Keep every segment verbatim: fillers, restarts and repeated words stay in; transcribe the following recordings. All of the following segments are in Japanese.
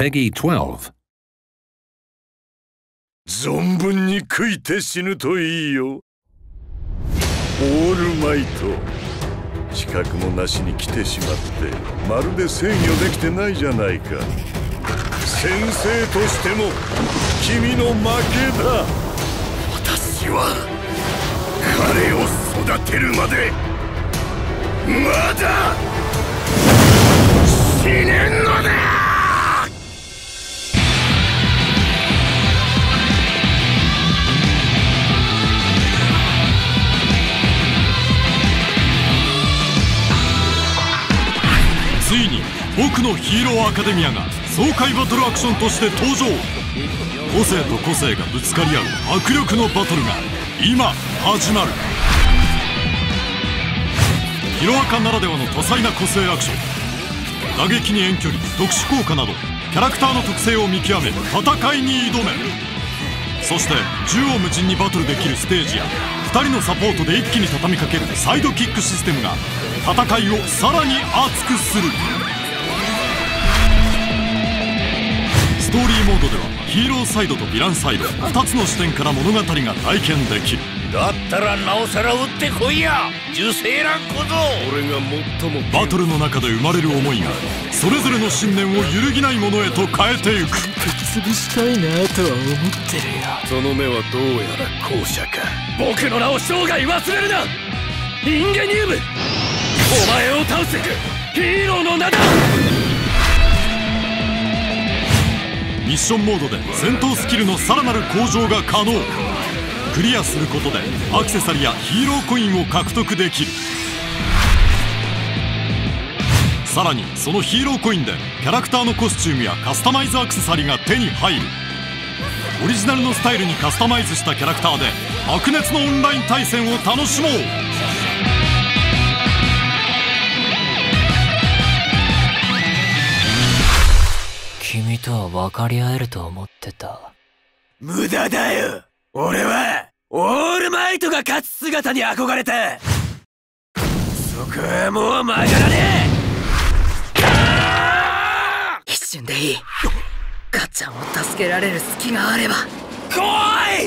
Peggy twelve. 存分に食いて死ぬといいよ。オールマイト。資格もなしに来てしまってまるで制御できてないじゃないか。先生としても君の負けだ。 私は彼を育てるまでまだ死ねんのだ。 ついに僕のヒーローアカデミアが爽快バトルアクションとして登場。個性と個性がぶつかり合う迫力のバトルが今始まる。ヒロアカならではの多彩な個性アクション、打撃に遠距離、特殊効果などキャラクターの特性を見極め戦いに挑め。そして縦横無尽にバトルできるステージやふたりのサポートで一気に畳みかけるサイドキックシステムが戦いをさらに熱くする。ストーリーモードではヒーローサイドとヴィランサイドふたつの視点から物語が体験できる。 だったらなおさら撃ってこいや受精卵小僧。 俺が最もバトルの中で生まれる思いがそれぞれの信念を揺るぎないものへと変えていく。 潰したいなとは思ってるよ。 その目はどうやら後者か。 僕の名を生涯忘れるな。インゲニウム、お前を倒すヒーローの名だ。 ミッションモードで戦闘スキルのさらなる向上が可能。クリアすることでアクセサリーやヒーローコインを獲得できる。さらにそのヒーローコインでキャラクターのコスチュームやカスタマイズアクセサリーが手に入る。オリジナルのスタイルにカスタマイズしたキャラクターで白熱のオンライン対戦を楽しもう。 君とは分かり合えると思ってた。 無駄だよ。俺はオールマイトが勝つ姿に憧れた。そこはもう曲がらねえ。 一瞬でいい。ガッチャンを助けられる隙があれば来い。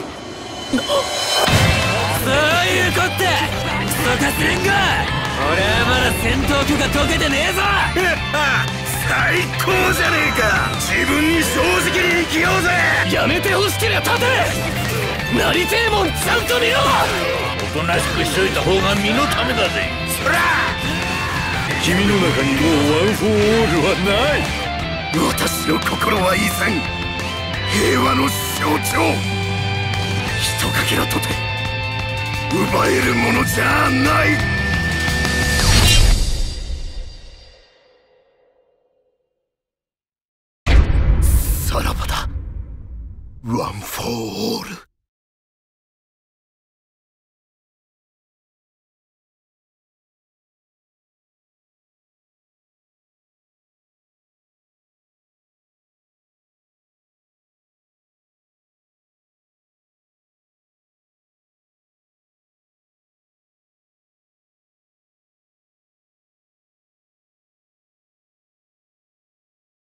そういうこってクソかすれんが。俺はまだ戦闘許可解けてねえぞ。最高じゃねえか。自分に正直に生きようぜ。 やめてほしけりゃ立て。なりてえもんちゃんと見ろ。 おとなしくしといた方が身のためだぜ。そら君の中にもうワン・フォー・オールはない。 私の心は依然平和の象徴。ひとかけらとて奪えるものじゃない。さらばだ。ワン・フォー・オール。